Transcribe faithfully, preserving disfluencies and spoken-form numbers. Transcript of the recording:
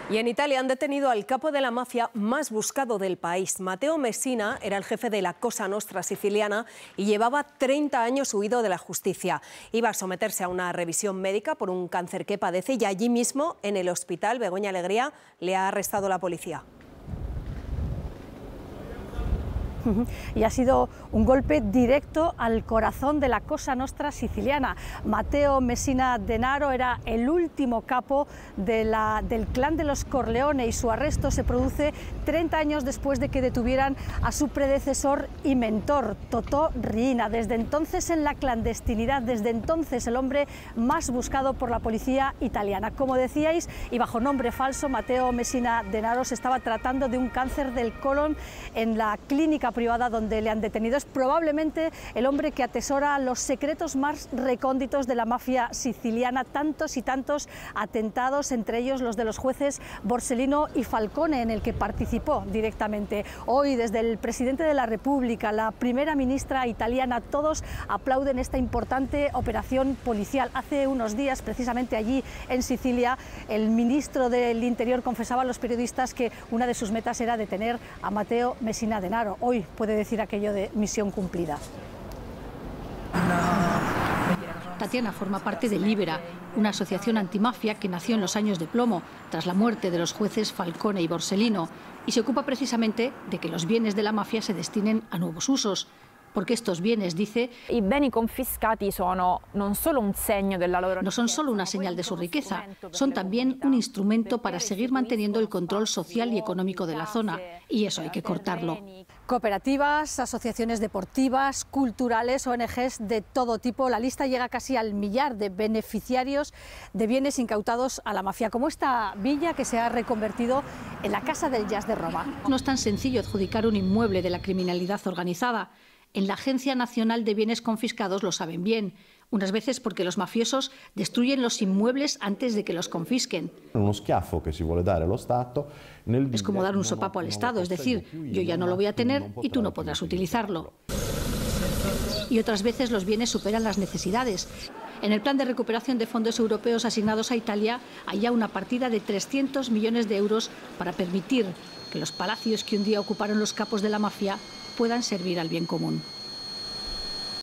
Y en Italia han detenido al capo de la mafia más buscado del país. Matteo Messina era el jefe de la Cosa Nostra siciliana y llevaba treinta años huido de la justicia. Iba a someterse a una revisión médica por un cáncer que padece y allí mismo, en el hospital Begoña Alegría, le ha arrestado la policía. Y ha sido un golpe directo al corazón de la Cosa Nostra siciliana. Matteo Messina Denaro era el último capo de la, del clan de los Corleone y su arresto se produce treinta años después de que detuvieran a su predecesor y mentor, Totò Riina. Desde entonces en la clandestinidad, desde entonces el hombre más buscado por la policía italiana. Como decíais, y bajo nombre falso, Matteo Messina Denaro se estaba tratando de un cáncer del colon en la clínica privada donde le han detenido. Es probablemente el hombre que atesora los secretos más recónditos de la mafia siciliana, tantos y tantos atentados, entre ellos los de los jueces Borsellino y Falcone, en el que participó directamente. Hoy, desde el presidente de la República, la primera ministra italiana, todos aplauden esta importante operación policial. Hace unos días, precisamente allí en Sicilia, el ministro del Interior confesaba a los periodistas que una de sus metas era detener a Matteo Messina Denaro. Hoy puede decir aquello de misión cumplida. Tatiana forma parte de Libera, una asociación antimafia que nació en los años de plomo, tras la muerte de los jueces Falcone y Borsellino, y se ocupa precisamente de que los bienes de la mafia se destinen a nuevos usos. Porque estos bienes, dice, I beni confiscati sono non solo un segno della loro no son solo una señal de su riqueza, son también un instrumento para seguir manteniendo el control social y económico de la zona, y eso hay que cortarlo. Cooperativas, asociaciones deportivas, culturales, O N Ges de todo tipo. La lista llega casi al millar de beneficiarios de bienes incautados a la mafia, como esta villa que se ha reconvertido en la Casa del Jazz de Roma. No es tan sencillo adjudicar un inmueble de la criminalidad organizada. En la Agencia Nacional de Bienes Confiscados lo saben bien, unas veces porque los mafiosos destruyen los inmuebles antes de que los confisquen. Es como dar un sopapo al Estado, es decir, yo ya no lo voy a tener y tú no podrás utilizarlo. Y otras veces los bienes superan las necesidades. En el plan de recuperación de fondos europeos asignados a Italia hay ya una partida de trescientos millones de euros para permitir que los palacios que un día ocuparon los capos de la mafia puedan servir al bien común.